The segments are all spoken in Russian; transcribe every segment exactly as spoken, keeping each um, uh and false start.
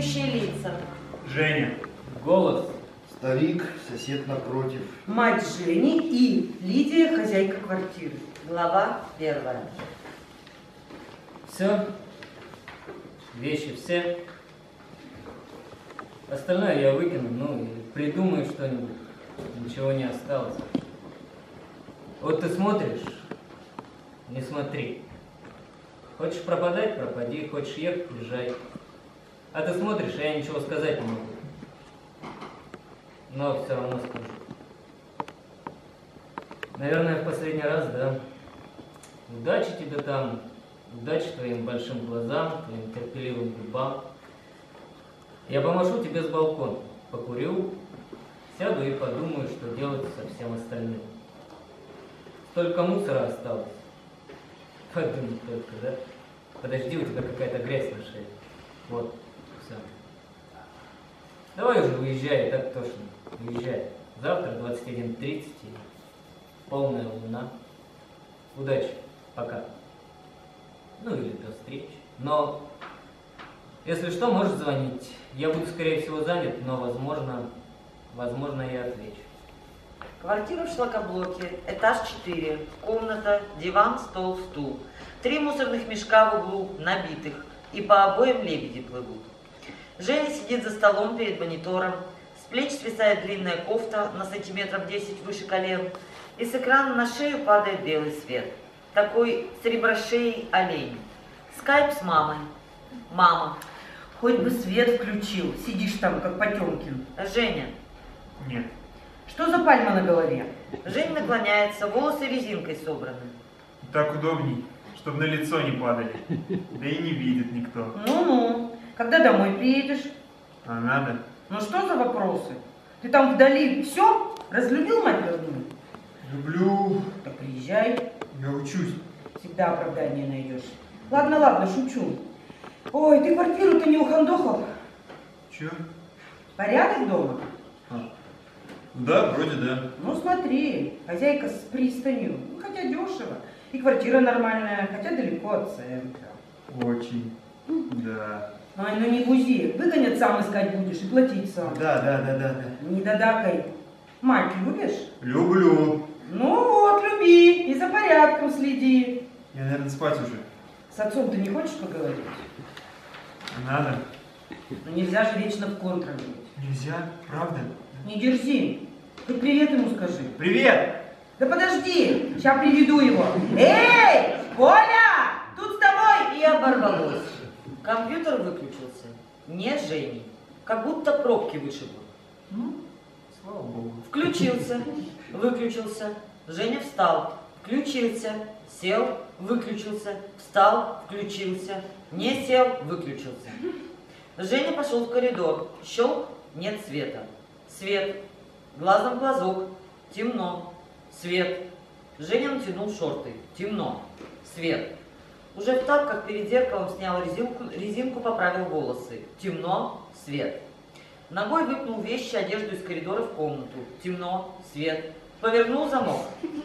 Действующие лица. Женя. Голос. Старик, сосед напротив. Мать Жени и Лидия, хозяйка квартиры. Глава первая. Все. Вещи все. Остальное я выкину, ну, или придумаю что-нибудь. Ничего не осталось. Вот ты смотришь, не смотри. Хочешь пропадать, пропади. Хочешь ехать, езжай. А ты смотришь, а я ничего сказать не могу. Но все равно скажу. Наверное, в последний раз, да. Удачи тебе там, удачи твоим большим глазам, твоим терпеливым губам. Я помашу тебе с балкона, покурю, сяду и подумаю, что делать со всем остальным. Столько мусора осталось. Подумай только, да? Подожди, у тебя какая-то грязь на шее. Вот, все. Давай уже уезжай, так точно. Уезжай. Завтра двадцать один тридцать, полная луна. Удачи. Пока. Ну или до встречи. Но, если что, можешь звонить. Я буду, скорее всего, занят, но, возможно, возможно, я отвечу. Квартира в шлакоблоке, этаж четыре, комната, диван, стол, стул. Три мусорных мешка в углу, набитых, и по обоям лебеди плывут. Женя сидит за столом перед монитором, с плеч свисает длинная кофта на сантиметров десять выше колен, и с экрана на шею падает белый свет. Такой среброшеей олень. Скайп с мамой. Мама. Хоть бы свет включил, сидишь там, как Потемкин. Женя. Нет. Что за пальма на голове? Женя наклоняется, волосы резинкой собраны. Так удобней, чтобы на лицо не падали. Да и не видит никто. Ну-ну, когда домой приедешь? А надо? Ну что за вопросы? Ты там вдали все? Разлюбил мать родную? Люблю. Так приезжай. Я учусь. Всегда оправдание найдешь. Ладно, ладно, шучу. Ой, ты квартиру-то не ухандохал? Че? Порядок дома? А. Да, вроде да. Ну смотри, хозяйка с пристанью, ну, хотя дешево. И квартира нормальная, хотя далеко от центра. Очень. Да. Ай, ну не бузи, выгонят, сам искать будешь и платить сам. Да, да, да, да, да. Не додакай. Мать любишь? Люблю. Ну вот, люби и за порядком следи. Я, наверное, спать уже. С отцом ты не хочешь поговорить? Надо. Ну нельзя же вечно в контроле быть. Нельзя? Правда? Не дерзи. Хоть привет ему скажи. Привет! Да подожди, сейчас приведу его. Эй, Коля, тут с тобой. И оборвалось. Компьютер выключился. Не Жени. Как будто пробки вышибло. Ну, слава богу. Включился. Выключился. Женя встал. Включился. Сел. Выключился. Встал. Включился. Не сел. Выключился. Женя пошел в коридор. Щелк. Нет света. Свет. Глазом в глазок. Темно. Свет. Женя натянул шорты. Темно. Свет. Уже в тапках перед зеркалом снял резинку, резинку, поправил волосы. Темно. Свет. Ногой выпнул вещи, одежду из коридора в комнату. Темно. Свет. Повернул замок.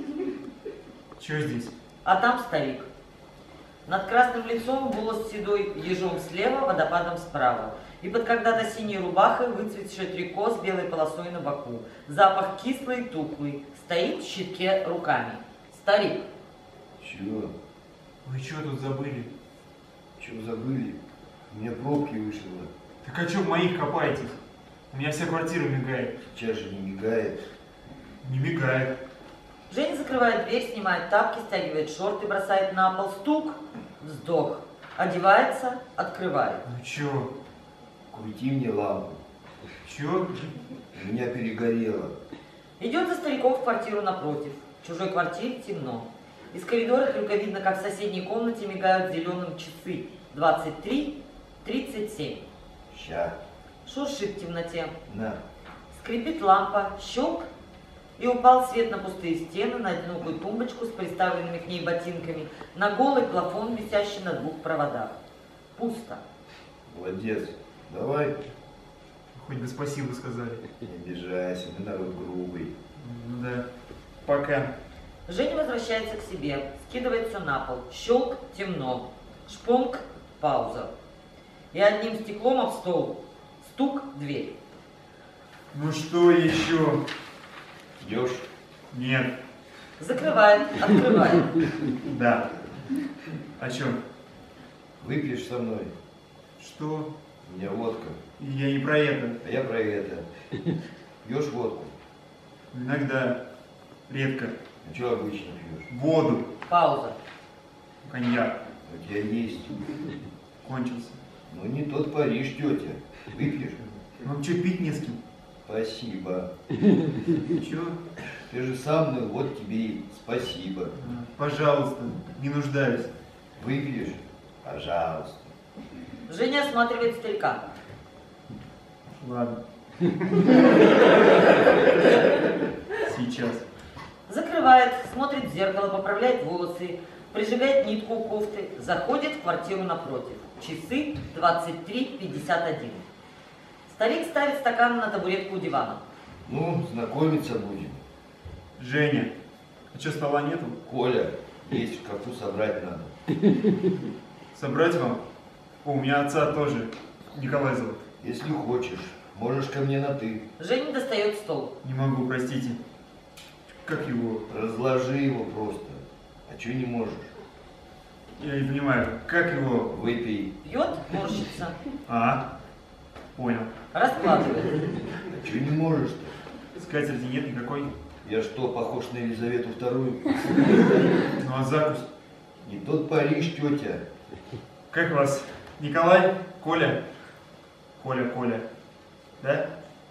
Че здесь? А там старик. Над красным лицом волос седой, ежом слева, водопадом справа. И под когда-то синей рубахой выцветшее трико с белой полосой на боку. Запах кислый, тухлый. Стоит в щитке руками. Старик. Чего? Вы что тут забыли? Чего забыли? У меня пробки вышибло. Так а что в моих копаетесь? У меня вся квартира мигает. Сейчас же не мигает. Не мигает. Женя закрывает дверь, снимает тапки, стягивает шорты, бросает на пол. Стук. Вздох. Одевается, открывает. Ну чё? Крути мне лампу. Чё? У меня перегорело. Идет за стариком в квартиру напротив. В чужой квартире темно. Из коридора только видно, как в соседней комнате мигают зеленым часы. двадцать три тридцать семь. Ща. Шуршит в темноте. На. Скрипит лампа. Щелк. И упал свет на пустые стены, на одинокую тумбочку с приставленными к ней ботинками, на голый плафон, висящий на двух проводах. Пусто. Молодец. Давай. Хоть бы спасибо сказали. Не обижайся, мы народ грубый. Ну да. Пока. Женя возвращается к себе, скидывает все на пол. Щелк, темно. Шпонк, пауза. И одним стеклом об стол Стук в дверь. Ну что еще? Идешь? Нет. Закрывает, открывает. Да. О чем? Выпьешь со мной? Что? У меня водка. Я не про это. А я про это. Пьешь водку? Иногда. Редко. А что обычно пьешь? Воду. Пауза. Коньяк. У тебя есть. Кончился. Ну не тот Париж, тетя. Выпьешь? Вам что, пить не с кем? Спасибо. Чё? Ты же сам, ну вот тебе и спасибо. А, Пожалуйста, не нуждаюсь. Выпьешь? Пожалуйста. Женя осматривает старика. Ладно. Сейчас. Закрывает, смотрит в зеркало, поправляет волосы, прижигает нитку у кофты, заходит в квартиру напротив. Часы двадцать три пятьдесят один. Старик ставит стакан на табуретку у дивана. Ну, знакомиться будем. Женя, а что, стола нету? Коля, есть в шкафу, собрать надо. Собрать вам? О, у меня отца тоже. Николай зовут. Если хочешь, можешь ко мне на ты. Женя достает стол. Не могу, простите. Как его? Разложи его просто. А что не можешь? Я не понимаю, как его? Выпей. Пьет, морщится, А, понял. раскладывает. А что не можешь-то? Скатерти нет никакой. Я что, похож на Елизавету вторую? Ну а закусь? Не тот Париж, тетя. Как вас? Николай? Коля? Коля, Коля. Да?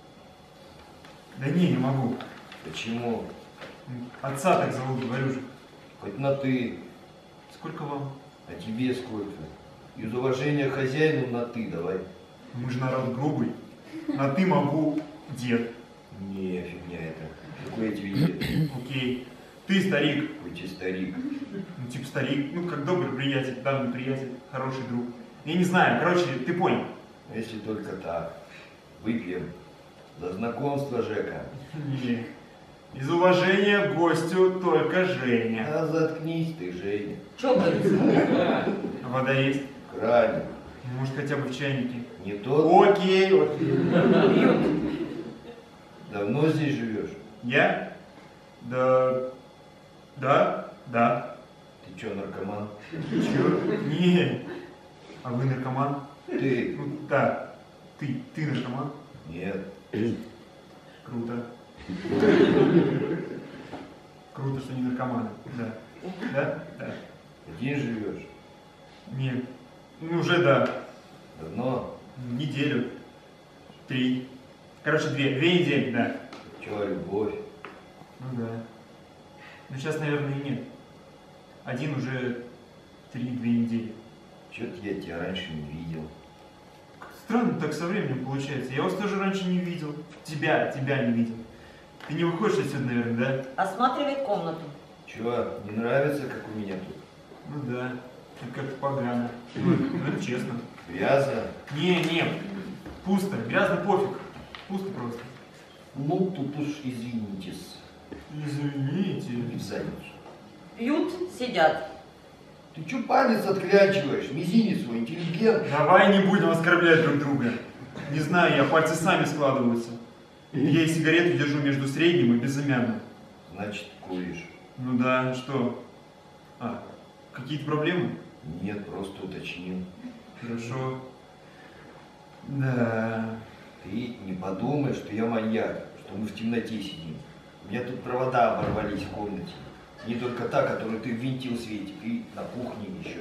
Да не, не могу. Почему? Отца так зовут, говорю же. Хоть на ты. Сколько вам? А тебе сколько? Из уважения к хозяину на ты давай. Мы же народ грубый. На ты могу, дед. Не, фигня это. Какой я тебе дед? Окей. Ты старик. Какой тебе старик? Ну типа старик. Ну как добрый приятель, давний приятель, хороший друг. Я не знаю, короче, ты понял. А если только так? Выпьем. За знакомство, Жека. Не. Из уважения к гостю только Женя. А заткнись ты, Женя. Чокаются. А вода есть? Краник. Может хотя бы в чайнике? Не тот? Окей, окей. Пьют. Давно здесь живешь? Я? Да. Да? Да. Ты что, наркоман? Чё? Не. А вы наркоман? Ты? Ну, да. Ты, ты наркоман? Нет. Круто. Круто, что не наркоманы. Да. Да? Да. Один живешь? Нет. Ну, уже да. Давно? Неделю. Три. Короче, две. Две недели, да. Че, любовь? Ну да. Но сейчас, наверное, и нет. Один уже три-две недели. Че-то я тебя раньше не видел. Странно так со временем получается. Я вас тоже раньше не видел. Тебя, тебя не видел. Ты не выходишь отсюда, наверное, да? Осматривает комнату. Че, не нравится, как у меня тут? Ну да. Это как-то погано. Ну, ну, это честно. Грязно? Не, не. Пусто. Грязно пофиг. Пусто просто. Ну, тут уж извинитесь. Извините. И в задницу. Пьют, сидят. Ты че палец отклячиваешь? Мизинец свой, интеллигент. Давай не будем оскорблять друг друга. Не знаю, я пальцы сами складываются. Я и сигарету держу между средним и безымянным. Значит, куришь. Ну да, что? А, какие-то проблемы? Нет, просто уточнил. Хорошо. Да. Ты не подумай, что я маньяк, что мы в темноте сидим. У меня тут провода оборвались в комнате. Не только та, которую ты ввинтил, Светик, и на кухне еще.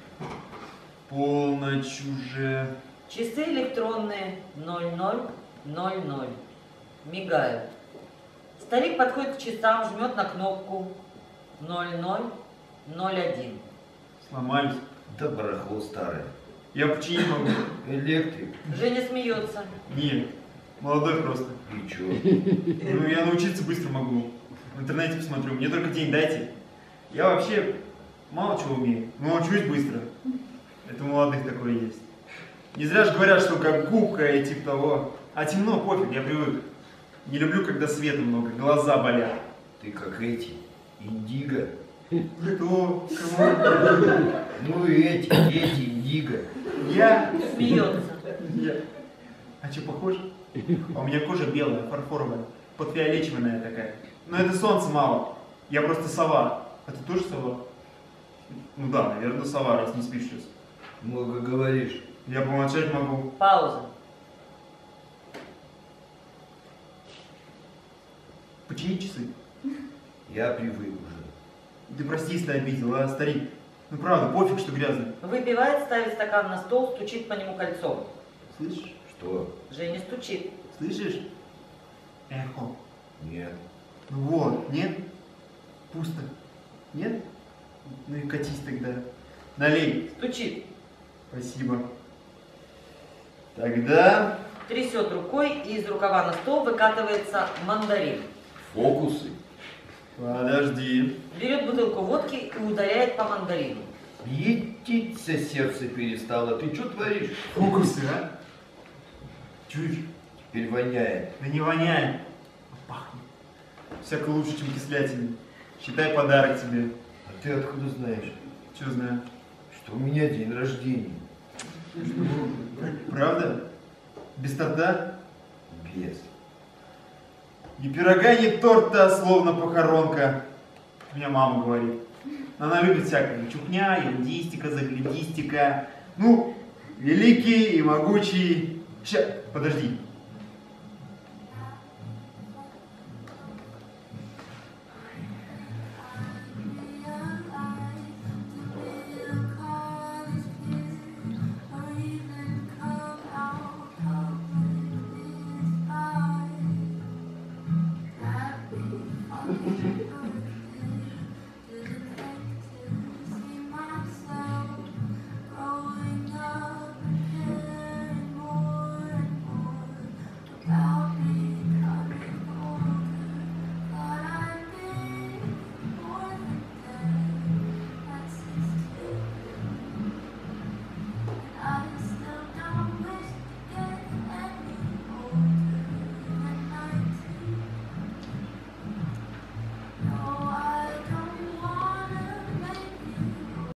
Полночь уже. Часы электронные ноль ноль ноль ноль. Мигают. Старик подходит к часам, жмет на кнопку ноль ноль ноль один. Сломались. Да барахло старое. Я починить могу. Электрик. Женя смеется. Нет, молодой просто. И че? Ну, я научиться быстро могу. В интернете посмотрю. Мне только день дайте. Я вообще мало чего умею, но учусь быстро. Это у молодых такое есть. Не зря же говорят, что как губка и типа того. А темно, пофиг, я привык. Не люблю, когда света много, глаза болят. Ты как эти, индиго. Кто? Кого? Ну и эти, эти индиго. Я? Смеется. Я. А что, похож? А у меня кожа белая, фарфоровая, подфиолечиванная такая. Но это солнца мало. Я просто сова. А ты тоже сова? Ну да, наверное, сова, раз не спишь сейчас. Много говоришь. Я помолчать могу. Пауза. Почини часы. Я привык уже. Ты прости, если обидел, а, старик? Ну правда, пофиг, что грязный. Выпивает, ставит стакан на стол, стучит по нему кольцом. Слышишь? Что? Женя стучит. Слышишь? Эхо. Нет. Ну вот, нет? Пусто. Нет? Ну и катись тогда. Налей. Стучит. Спасибо. Тогда... Трясет рукой, и из рукава на стол выкатывается мандарин. Фокусы. Подожди. Берет бутылку водки и ударяет по мандарину. Етиться сердце перестало. Ты что творишь? Фокусы, а? Чуешь? Теперь воняет. Да не воняет. А пахнет. Всяко лучше, чем кислятина. Считай подарок тебе. А ты откуда знаешь, Че знаю? что у меня день рождения? Правда? Без торта? Без. Ни пирога, ни торта, словно похоронка. У меня мама говорит. Она любит всякое. Чухня, ерундистика, заглядистика. Ну, великий и могучий. Ща, подожди.